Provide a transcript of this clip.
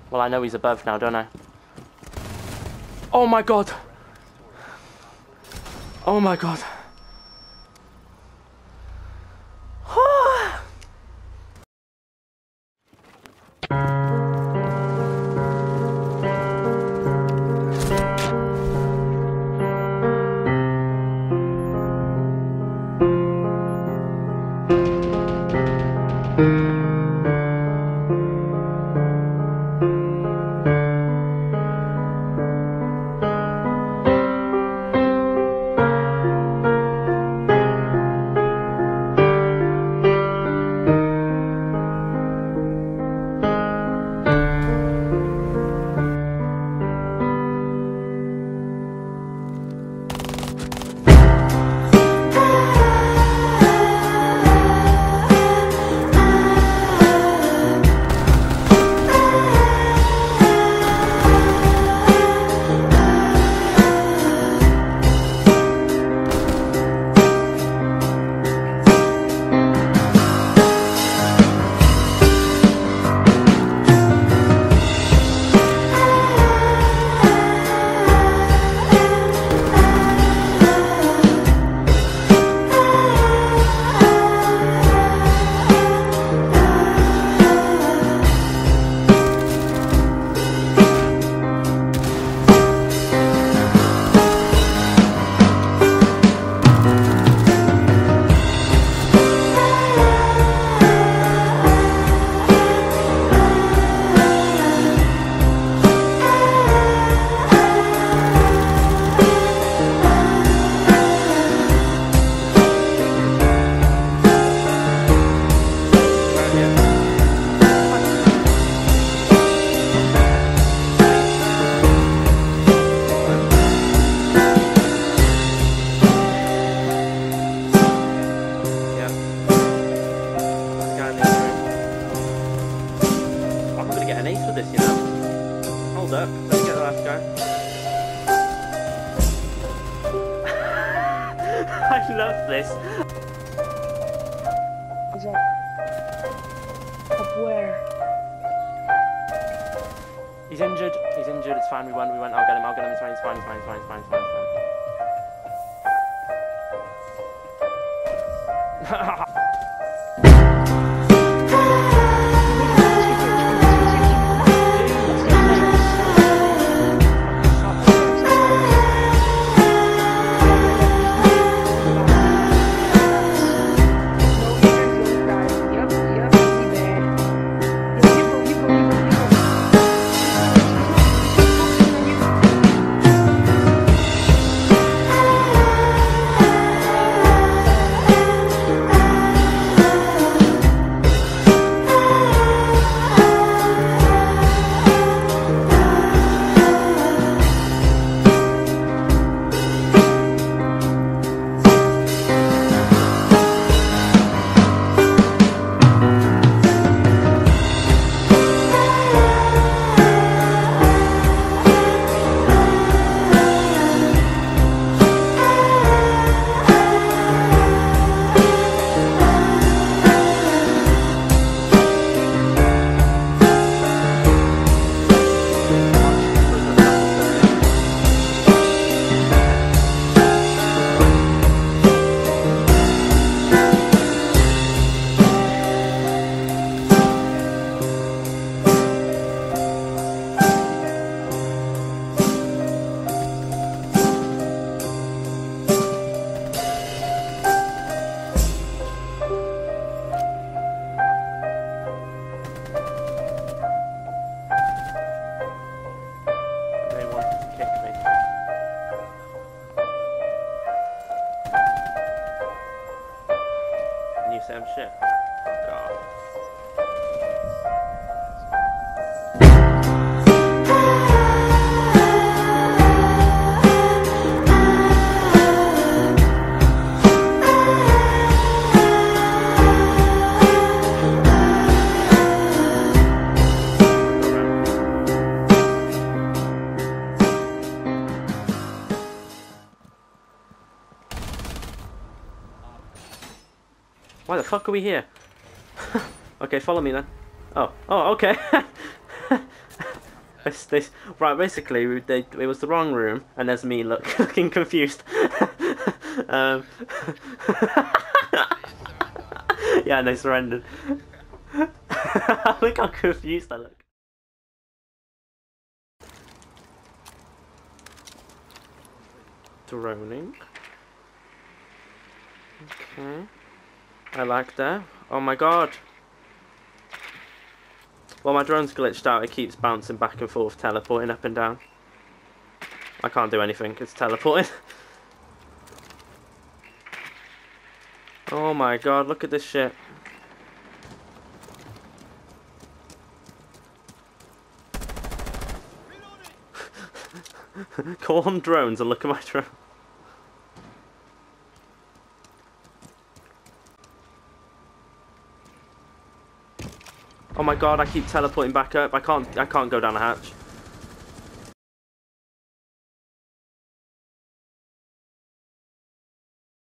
Well, I know he's above now, don't I? Oh my god! Oh my god! Hold up, let me get the last guy. I love this. Is that up where? He's injured, it's fine, we won, I'll get him, it's fine, it's fine, it's fine, it's fine, it's fine, it's fine, it's fine. Sam shit. Fuck off. Why the fuck are we here? Okay, follow me then. Oh, okay. Right, basically, it was the wrong room, and there's me looking confused. um, yeah, and they surrendered. Look how confused I look. Droning. Okay. I like that. Oh my god. Well, my drone's glitched out. It keeps bouncing back and forth, teleporting up and down. I can't do anything. It's teleporting. Oh my god, look at this shit. Call on drones and look at my drone. Oh my god, I keep teleporting back up. I can't go down a hatch.